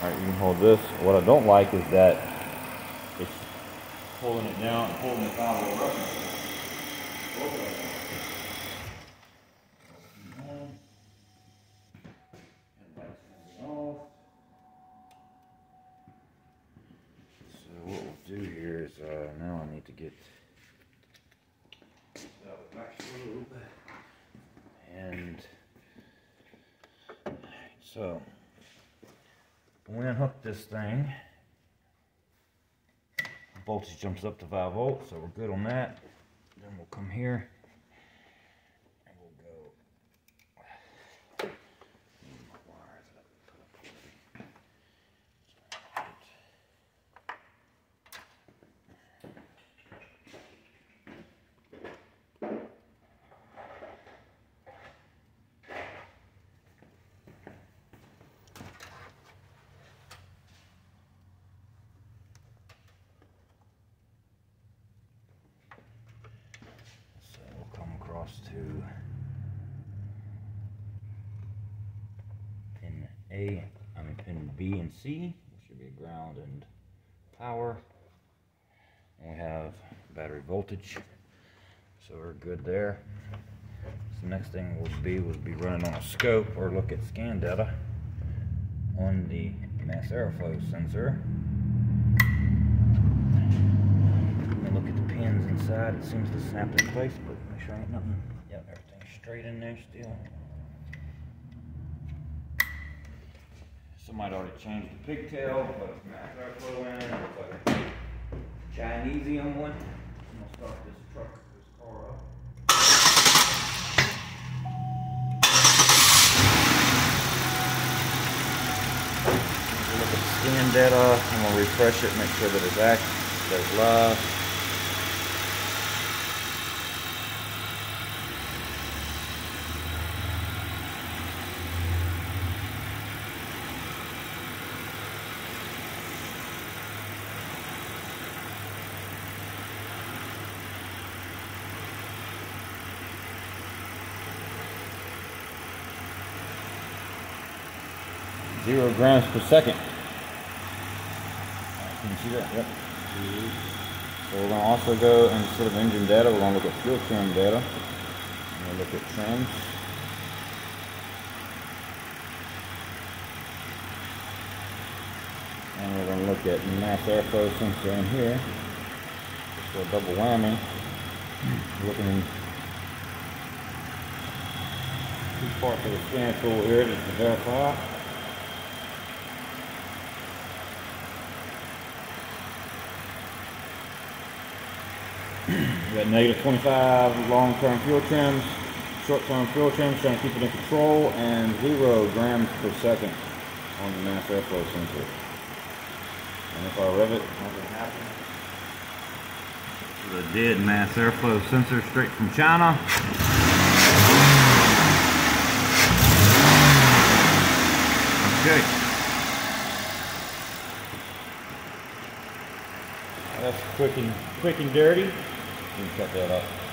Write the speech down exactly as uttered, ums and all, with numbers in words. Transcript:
Alright, you can hold this. What I don't like is that it's pulling it down and pulling the valve over. So what we'll do here is uh, now I need to get and so when we unhook this thing, voltage jumps up to five volts, so we're good on that. Then we'll come here and we'll go. To pin A, I mean pin B and C, which should be ground and power. And we have battery voltage, so we're good there. So the next thing will be will be running on a scope or look at scan data on the mass airflow sensor. Look at the pins inside. It seems to snap in place, but make sure ain't nothing. Yep, everything's straight in there still. Somebody already changed the pigtail, but mass airflow in. It looks like a Chinesium one. I'm gonna start this truck, this car up. Look at the scan data. I'm gonna refresh it, make sure that it's active, that it's live. Zero grams per second. Can you see that? Yep. So we're going to also go, instead of engine data, we're going to look at fuel trim data. We're going to look at trims. And we're going to look at mass airflow sensor in here. So a double whammy. Looking in two parts of the scan tool here just to verify. We got negative twenty-five long-term fuel trims, short-term fuel trims, trying to keep it in control, and zero grams per second on the mass airflow sensor. And if I rev it, nothing happens. The dead mass airflow sensor straight from China. Okay. That's quick and quick and dirty. You can cut that up.